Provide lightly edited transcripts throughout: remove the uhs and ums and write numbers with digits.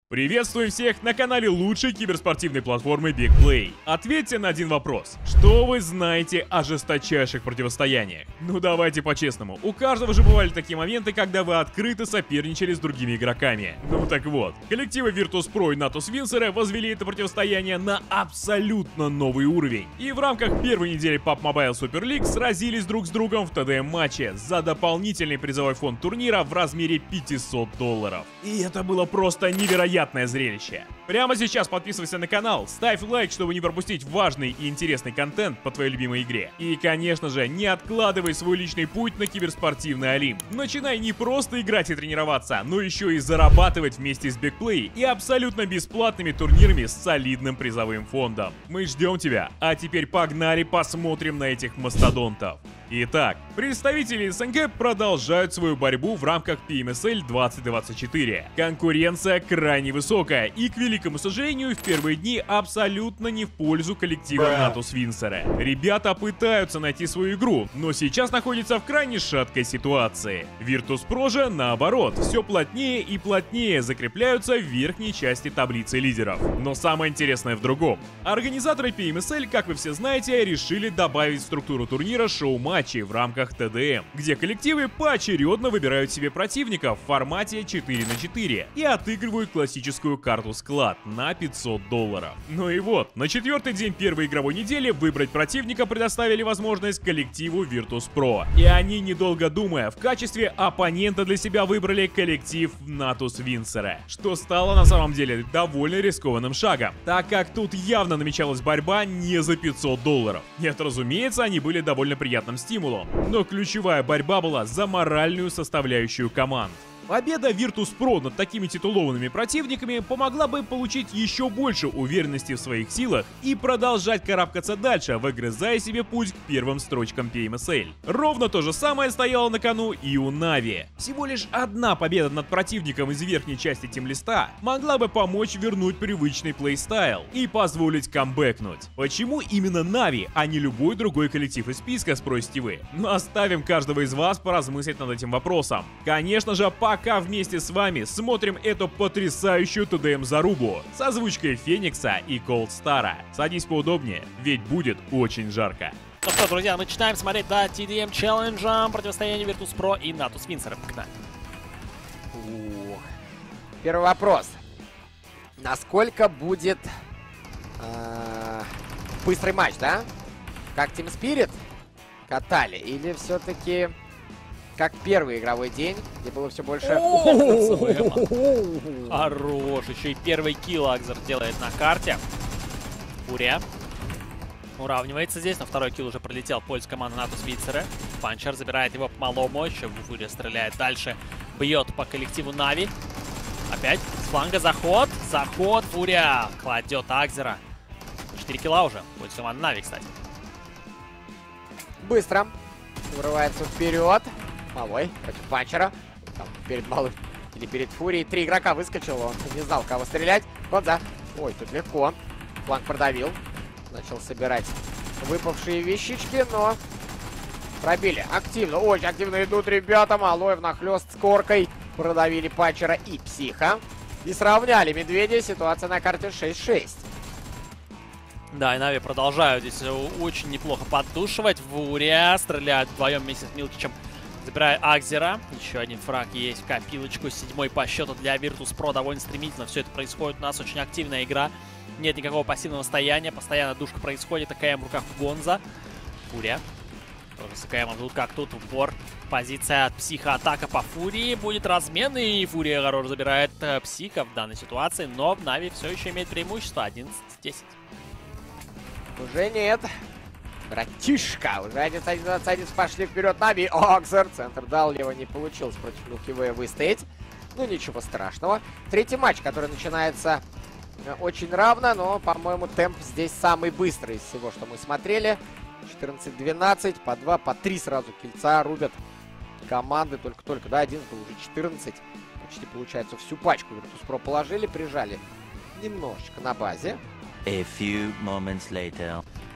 Приветствуем всех на канале лучшей киберспортивной платформы Big Play. Ответьте на один вопрос. Что вы знаете о жесточайших противостояниях? Ну давайте по-честному. У каждого же бывали такие моменты, когда вы открыто соперничали с другими игроками. Ну так вот, коллективы Virtus.pro и Natus Vincere возвели это противостояние на абсолютно новый уровень. И в рамках первой недели PUBG Mobile Super League сразились друг с другом в ТДМ-матче за дополнительный призовой фонд турнира в размере $500. И это было просто невероятное зрелище. Прямо сейчас подписывайся на канал, ставь лайк, чтобы не пропустить важный и интересный контент по твоей любимой игре. И, конечно же, не откладывай свой личный путь на киберспортивный Олимп. Начинай не просто играть и тренироваться, но еще и зарабатывать вместе с Big Play и абсолютно бесплатными турнирами с солидным призовым фондом. Мы ждем тебя, а теперь погнали посмотрим на этих мастодонтов. Итак, представители СНГ продолжают свою борьбу в рамках PMSL 2024. Конкуренция крайне высокая и, к великому сожалению, в первые дни абсолютно не в пользу коллектива Natus Vincere. Ребята пытаются найти свою игру, но сейчас находятся в крайне шаткой ситуации. Virtus.pro же, наоборот, все плотнее и плотнее закрепляются в верхней части таблицы лидеров. Но самое интересное в другом. Организаторы PMSL, как вы все знаете, решили добавить в структуру турнира шоу-матчи в рамках ТДМ, где коллективы поочередно выбирают себе противников в формате 4 на 4 и отыгрывают классическую карту склад на $500. Ну и вот, на четвертый день первой игровой недели выбрать противника предоставили возможность коллективу Virtus.pro. И они, недолго думая, в качестве оппонента для себя выбрали коллектив Natus Vincere, что стало на самом деле довольно рискованным шагом, так как тут явно намечалась борьба не за $500. Нет, разумеется, они были довольно приятным стимулом, но ключевая борьба была за моральную составляющую команд. Победа Virtus.pro над такими титулованными противниками помогла бы получить еще больше уверенности в своих силах и продолжать карабкаться дальше, выгрызая себе путь к первым строчкам PMSL. Ровно то же самое стояло на кону и у Na'Vi. Всего лишь одна победа над противником из верхней части тимлиста могла бы помочь вернуть привычный плейстайл и позволить камбэкнуть. Почему именно Na'Vi, а не любой другой коллектив из списка, спросите вы? Но оставим каждого из вас поразмыслить над этим вопросом. Конечно же, пока вместе с вами смотрим эту потрясающую ТДМ-зарубу с озвучкой Феникса и Колдстара. Садись поудобнее, ведь будет очень жарко. Ну что, друзья, мы начинаем смотреть до TDM челленджа противостояние Virtus.pro и Natus Vincere. Первый вопрос. Насколько будет быстрый матч, да? Как Team Spirit катали? Или все-таки как первый игровой день, где было все больше... Хорош, еще и первый килл Акзер делает на карте. Фурия уравнивается здесь, но второй килл уже пролетел в пользу команды Natus Vincere. Панчер забирает его по малому, еще Фурия стреляет дальше, бьет по коллективу Na'Vi. Опять с фланга заход, Фурия кладет Акзера. 4 килла уже, в пользу команды Na'Vi, кстати. Быстро вырывается вперед. Малой против Панчера. Там перед Малым или перед Фурией 3 игрока выскочил, он не знал, кого стрелять. Гонза. Ой, тут легко. Фланг продавил. Начал собирать выпавшие вещички, но пробили активно. Очень активно идут ребята. Малой внахлёст с коркой. Продавили Панчера и Психа. И сравняли Медведя. Ситуация на карте 6-6. Да, и Na'Vi продолжают здесь очень неплохо поддушивать. Фурия стреляют вдвоем вместе с Милкичем. Забирая Акзера. Еще один фраг есть в копилочку. 7-й по счету для Virtus.pro. Довольно стремительно все это происходит. У нас очень активная игра. Нет никакого пассивного стояния. Постоянно душка происходит. АКМ в руках Гонза. Фурия. Тоже с АКМ тут как тут. Упор. Позиция от Психа. Атака по Фурии. Будет размен. И Фурия хорошо забирает Психа в данной ситуации. Но Na'Vi все еще имеет преимущество. 11-10. Уже нет. Братишка, уже 11-11 пошли вперед Na'Vi. Акзер, центр дал, лево не получилось против Milky выстоять. Ну ничего страшного. Третий матч, который начинается очень равно, но, по-моему, темп здесь самый быстрый из всего, что мы смотрели. 14-12, по 2, по 3 сразу кильца рубят команды. Только-только, да, один был уже 14. Почти, получается, всю пачку Virtus.pro положили, прижали немножечко на базе. A few moments later.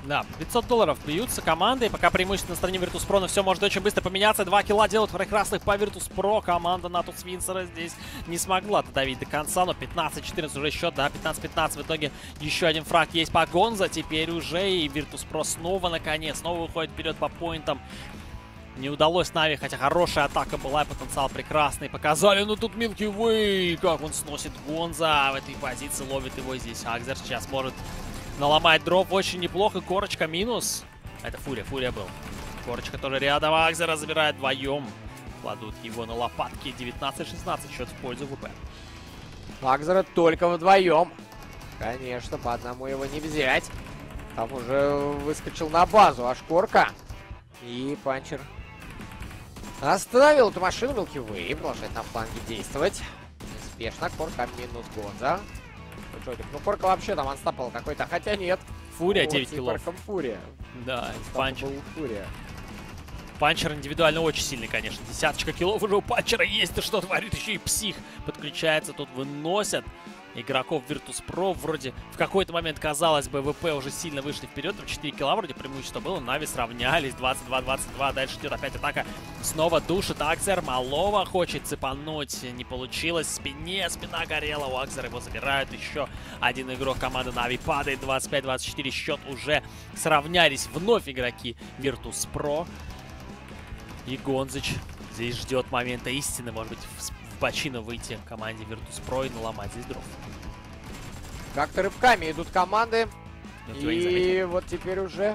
Да, $500 бьются команды, и пока преимущество на стороне Virtus.pro, но все может очень быстро поменяться. 2 килла делают прекрасных по Virtus.pro. Команда Natus Vincere здесь не смогла додавить до конца, но 15-14 уже счет, да, 15-15 в итоге. Еще один фраг есть по Гонза, теперь уже и Virtus.pro снова, наконец, снова выходит вперед по поинтам. Не удалось Нави, хотя хорошая атака была, и потенциал прекрасный показали. Но тут Milky Way, как он сносит Гонза в этой позиции, ловит его здесь. Акзер сейчас может наломать дроп очень неплохо. Корочка минус. Это Фурия был. Корочка тоже рядом. Акзера забирает вдвоем. Кладут его на лопатки. 19-16 счет в пользу ВП. Акзера только вдвоем. Конечно, по одному его не взять. Там уже выскочил на базу Ашкорка. И Панчер остановил эту машину. Milky Way продолжает на фланге действовать. Успешно. Корка минус Гонза. Ну, Корка вообще там анстапал какой-то, хотя нет. Фурия 9 киллов. Фурия. Да, Панчер. Фурия. Панчер индивидуально очень сильный, конечно. Десяточка киллов уже у Панчера есть. И что творит? Еще и псих подключается. Тут выносят игроков Virtus.pro. Вроде в какой-то момент, казалось бы, ВП уже сильно вышли вперед. Там 4 килла вроде преимущество было. Нави сравнялись. 22-22. Дальше идет опять атака. Снова душит Акзер. Малова хочет цепануть. Не получилось. В спине. Спина горела. У Акзера его забирают. Еще один игрок команды Нави падает. 25-24 счет. Уже сравнялись вновь игроки Virtus.pro. И Гонзыч здесь ждет момента истины. Может быть, в бочину выйти команде Virtus.pro и наломать здесь дров. Как-то рывками идут команды. И вот теперь уже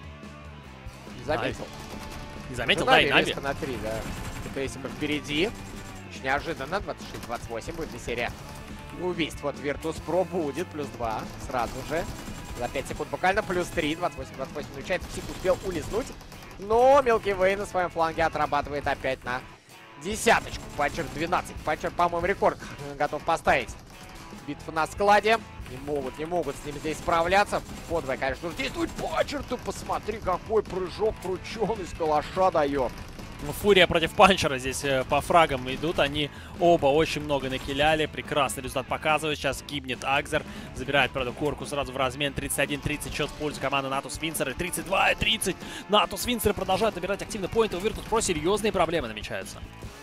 не заметил. Не заметил, да, и Нави. На 3, да. Это если бы впереди. Очень неожиданно. 26-28 будет ли серия убийств. Вот Virtus.pro будет. Плюс 2 сразу же. За 5 секунд буквально. Плюс 3. 28-28 получается. Псих успел улизнуть. Но Milky Way на своем фланге отрабатывает опять на десяточку. Панчер 12. Панчер, по-моему, рекорд готов поставить. Битва на складе. Не могут с ним здесь справляться. Подвое, конечно, действует Панчер. Ты посмотри, какой прыжок крученый с калаша дает. Фурия против Панчера здесь по фрагам идут. Они оба очень много накиляли. Прекрасный результат показывают. Сейчас гибнет Акзер. Забирает, правда, Корку сразу в размен. 31-30 счет в пользу команды Natus Vincere. 32-30. Natus Vincere продолжает набирать активно поинты. У Virtus.pro серьезные проблемы намечаются.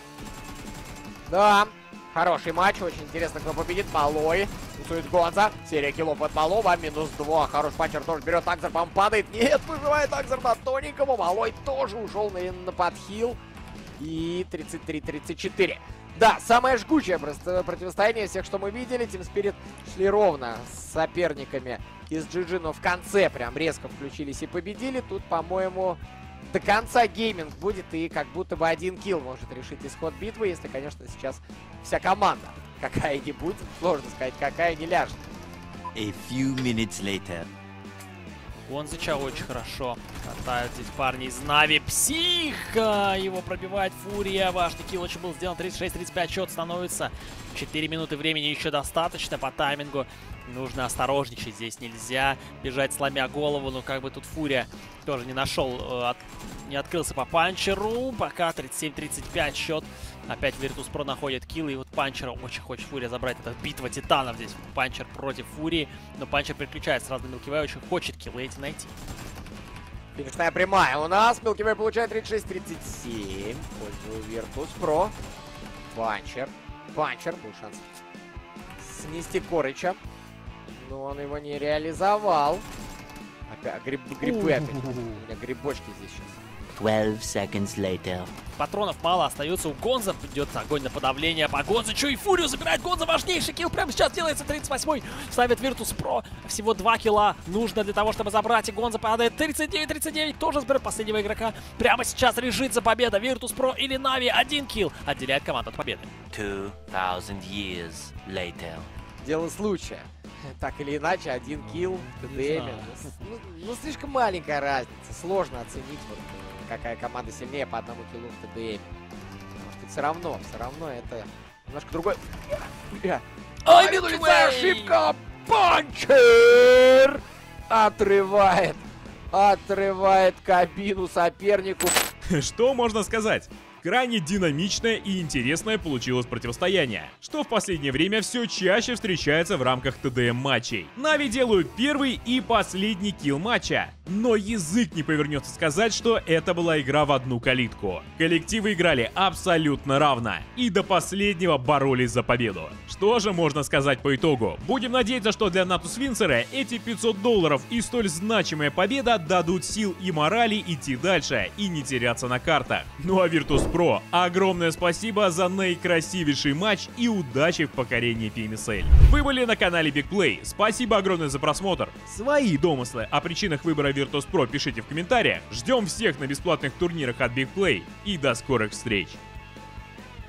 Да, хороший матч. Очень интересно, кто победит. Малой. Усует Гонза. Серия киллов от Малова. Минус 2. Хороший Панчер тоже берет. Акзер, по-моему, падает. Нет, выживает Акзер на тоненькому. Малой тоже ушел на подхил. И 33-34. Да, самое жгучее противостояние всех, что мы видели. Team Spirit шли ровно с соперниками из GG, но в конце прям резко включились и победили. Тут, по-моему, до конца гейминг будет, и как будто бы один килл может решить исход битвы, если, конечно, сейчас вся команда какая-нибудь, сложно сказать, какая не ляжет. A few minutes later. Гонзыча очень хорошо катают здесь парни из Нави. Псих! Его пробивает Фурия. Важный килл очень был сделан. 36-35 счет становится. 4 минуты времени еще достаточно по таймингу. Нужно осторожничать. Здесь нельзя бежать, сломя голову. Но как бы тут Фурия тоже не нашел, не открылся по Панчеру. Пока 37-35 счет. Опять Virtus.pro находит килл. И вот Панчера очень хочет Фурия забрать. Это битва титанов здесь. Панчер против Фурии. Но Панчер переключается сразу на Milky Way. Очень хочет киллы эти найти. Финишная прямая у нас. Milky Way получает 36-37. Пользу Virtus.pro. Панчер. Панчер. Был шанс снести Корыча. Но он его не реализовал. Опять грибы опять. У меня грибочки здесь сейчас. 12 seconds later. Патронов мало остается у Гонза. Идет огонь на подавление по Гонзычу. И Фурию забирает Гонза. Важнейший килл прямо сейчас делается. 38-й. Ставит Virtus.pro. Всего 2 килла нужно для того, чтобы забрать. И Гонза падает. 39-39. Тоже забирает последнего игрока. Прямо сейчас решится победа. Virtus.pro или Нави. 1 килл отделяет команду от победы. 2000 years later. Дело случая. Так или иначе, 1 килл в ТДМ. Ну, слишком маленькая разница. Сложно оценить, вот, какая команда сильнее по одному киллу в ТДМ. Потому что все равно это немножко другой. Ой, минусовая ошибка! Панчер! Отрывает кабину сопернику. Что можно сказать? Крайне динамичное и интересное получилось противостояние, что в последнее время все чаще встречается в рамках ТДМ матчей. Нави делают первый и последний килл матча, но язык не повернется сказать, что это была игра в одну калитку. Коллективы играли абсолютно равно и до последнего боролись за победу. Что же можно сказать по итогу? Будем надеяться, что для Natus Vincere эти $500 и столь значимая победа дадут сил и морали идти дальше и не теряться на картах. Ну а Virtus.pro, огромное спасибо за наикрасивейший матч и удачи в покорении PMSL. Вы были на канале Big Play, спасибо огромное за просмотр. Свои домыслы о причинах выбора Virtus.pro пишите в комментариях. Ждем всех на бесплатных турнирах от Big Play и до скорых встреч.